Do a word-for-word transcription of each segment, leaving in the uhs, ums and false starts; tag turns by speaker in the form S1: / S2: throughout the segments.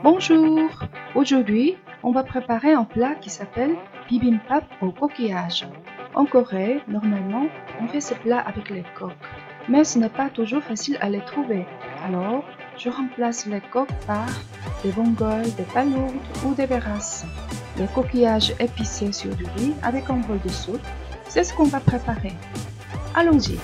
S1: Bonjour! Aujourd'hui, on va préparer un plat qui s'appelle bibimbap au coquillage. En Corée, normalement, on fait ce plat avec les coques, mais ce n'est pas toujours facile à les trouver. Alors, je remplace les coques par des bongols, des palourdes ou des verras. Les coquillages épicés sur du riz avec un bol de soupe, c'est ce qu'on va préparer. Allons-y!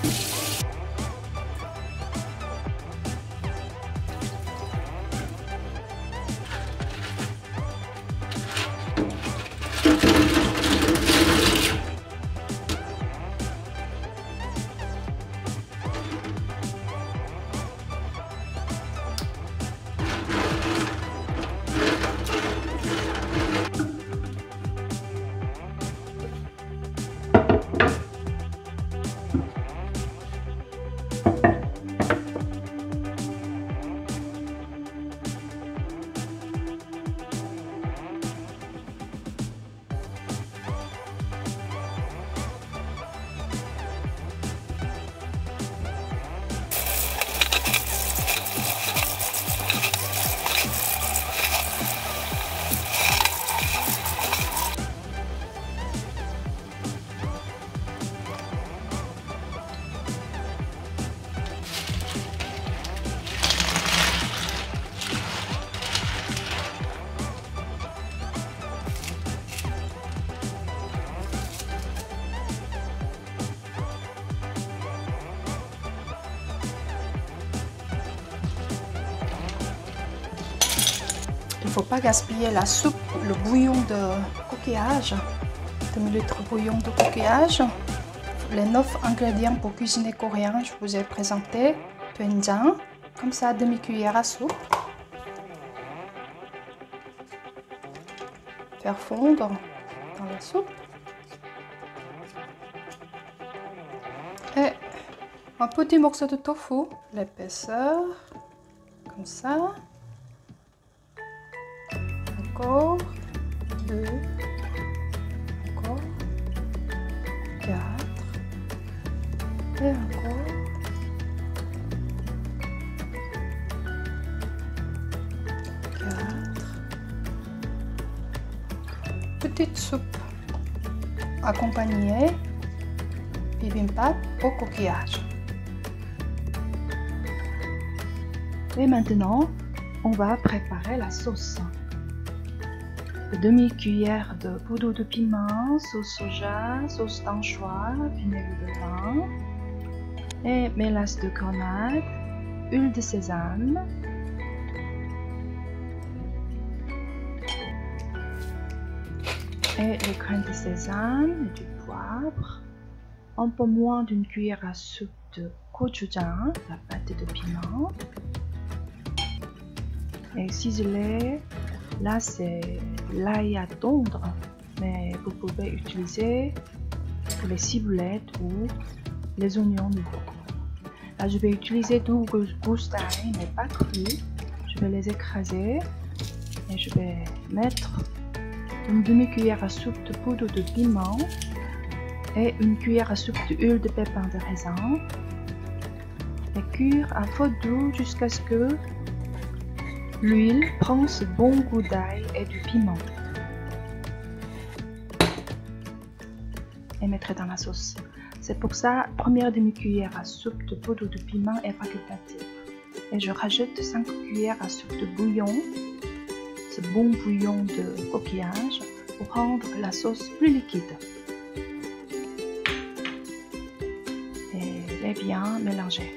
S1: Il ne faut pas gaspiller la soupe, le bouillon de coquillage, deux millilitres de bouillon de coquillage. Les neuf ingrédients pour cuisiner coréen, je vous ai présenté. Doenjang, comme ça, demi-cuillère à soupe. Faire fondre dans la soupe. Et un petit morceau de tofu, l'épaisseur, comme ça. Encore deux, encore quatre, et encore quatre. Petite soupe accompagnée bibimbap au coquillage. Et maintenant, on va préparer la sauce. Demi-cuillère de poudre de piment, sauce soja, sauce d'anchois, vinaigre de vin et mélasse de grenade, huile de sésame, et les graines de sésame et du poivre, un peu moins d'une cuillère à soupe de gochujang, la pâte de piment, et ciseler. Là, c'est l'ail à tondre, mais vous pouvez utiliser les ciboulettes ou les oignons nouveaux. Là, je vais utiliser deux gousses d'ail, mais pas crues. Je vais les écraser et je vais mettre une demi-cuillère à soupe de poudre de piment et une cuillère à soupe d'huile de pépins de raisin et cuire à feu doux jusqu'à ce que l'huile prend ce bon goût d'ail et du piment. Et mettre dans la sauce. C'est pour ça, première demi-cuillère à soupe de poudre de piment est facultative. Et je rajoute cinq cuillères à soupe de bouillon, ce bon bouillon de coquillage, pour rendre la sauce plus liquide. Et les bien mélanger.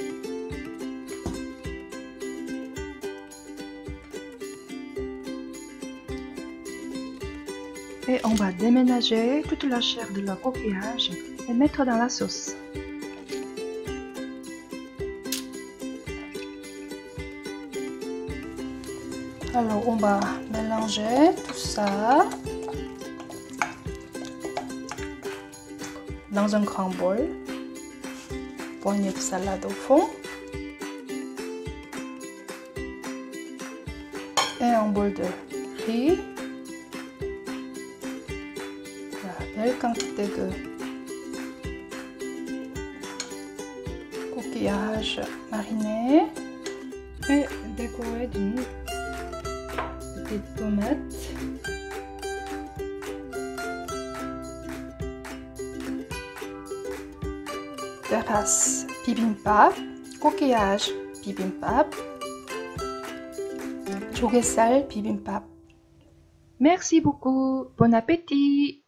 S1: Et on va déménager toute la chair de la coquillage et mettre dans la sauce. Alors on va mélanger tout ça dans un grand bol. Poignée de salade au fond. Et un bol de riz. Belle quantité de coquillage mariné et décoré d'une
S2: des tomates, terrasse bibimbap, coquillage bibimbap, 조개살 bibimbap.
S1: Merci beaucoup. Bon appétit.